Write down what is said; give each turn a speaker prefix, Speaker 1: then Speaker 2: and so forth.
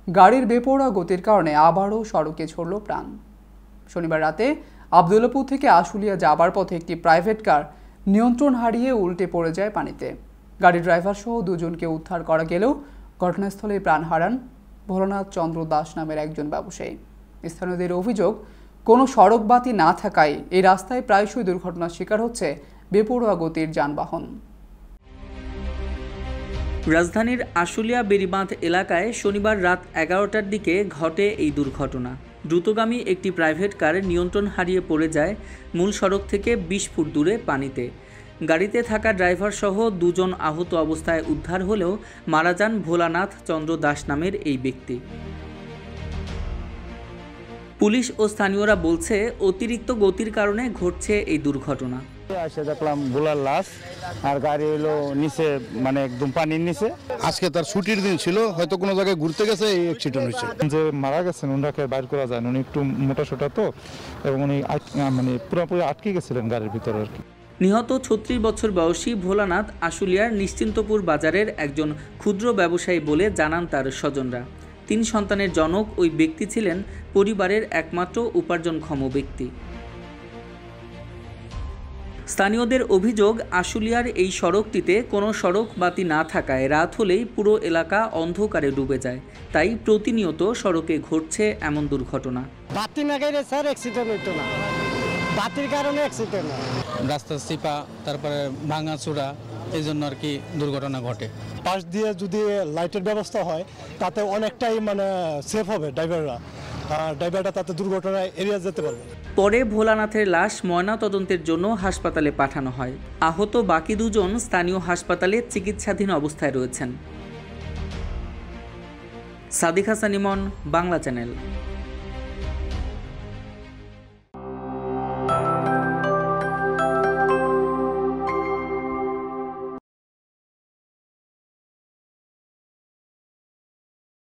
Speaker 1: গাড়ির বেপরোয়া গতির কারণে আবারও সড়কে ছড়ল প্রাণ। শনিবার রাতে আবদুল্লাপুর থেকে আশুলিয়া যাবার পথে একটি প্রাইভেট কার নিয়ন্ত্রণ হারিয়ে উল্টে পড়ে যায় পানিতে। গাড়ির ড্রাইভার সহ দুজনকে উদ্ধার করা গেলেও ঘটনাস্থলেই প্রাণ হারান ভোলানাথ চন্দ্র দাস নামের একজন ব্যবসায়ী। স্থানীয়দের অভিযোগ, কোনো সড়ক বাতি না থাকায় এই রাস্তায় প্রায়শই দুর্ঘটনার শিকার হচ্ছে বেপরোয়া গতির যানবাহন।
Speaker 2: রাজধানীর আশুলিয়া বেড়িবাঁধ এলাকায় শনিবার রাত 11টার দিকে ঘটে এই দুর্ঘটনা। দ্রুতগামী একটি প্রাইভেট কার নিয়ন্ত্রণ হারিয়ে পড়ে যায় মূল সড়ক থেকে 20 ফুট দূরে পানিতে। গাড়িতে থাকা ড্রাইভার সহ দুজন আহত অবস্থায় উদ্ধার হলেও মারা যান ভোলানাথ চন্দ্র দাস নামের এই ব্যক্তি। পুলিশ ও স্থানীয়রা বলছে, অতিরিক্ত গতির কারণে ঘটছে এই দুর্ঘটনা।
Speaker 3: দেখলাম ভোলার লাশ আর গাড়ি হলো নিচে, মানে একদম পানির নিচে।
Speaker 4: আজকে তার ছুটির দিন ছিল, হয়তো কোনো জায়গায় ঘুরতে গেছে, এই অ্যাক্সিডেন্ট হয়েছে।
Speaker 3: যে মারা গেছেন ওনাকে বাইর করা যায় না, উনি একটু মোটাসোটা তো, এবং উনি মানে পুরোপুরি আটকে গেছিলেন গাড়ির ভিতরে আর কি।
Speaker 2: নিহত 36 বছর বয়সী ভোলানাথ আশুলিয়ার নিশ্চিন্তপুর বাজারের একজন ক্ষুদ্র ব্যবসায়ী বলে জানান তার স্বজনরা। 3 সন্তানের জনক ওই ব্যক্তি ছিলেন পরিবারের একমাত্র উপার্জনক্ষম ব্যক্তি। স্থানীয়দের অভিযোগ, আশুলিয়ার এই সড়কটিতে কোনো সড়ক বাতি না থাকায় রাত হলেই পুরো এলাকা অন্ধকারে ডুবে যায়। তাই প্রতিনিয়ত সড়কে ঘটছে এমন দুর্ঘটনা।
Speaker 5: বাতি না গেলে স্যার অ্যাক্সিডেন্ট হইতো না, বাতির কারণে অ্যাক্সিডেন্ট হয়।
Speaker 6: রাস্তা চিপা, তারপরে ভাঙাচোরা, এই জন্য আর কি দুর্ঘটনা ঘটে।
Speaker 7: পাশ দিয়ে যদি লাইটের ব্যবস্থা হয় তাতে অনেকটাই মানে সেফ হবে ড্রাইভারটা তাতে দুর্ঘটনায় এড়িয়ে যেতে পারবে।
Speaker 2: পরে ভোলানাথের লাশ ময়নাতদন্তের জন্য হাসপাতালে পাঠানো হয়। আহত বাকি দুজন স্থানীয় হাসপাতালে চিকিৎসাধীন অবস্থায় রয়েছেন। সাদিক হাসান ইমন, বাংলা চ্যানেল।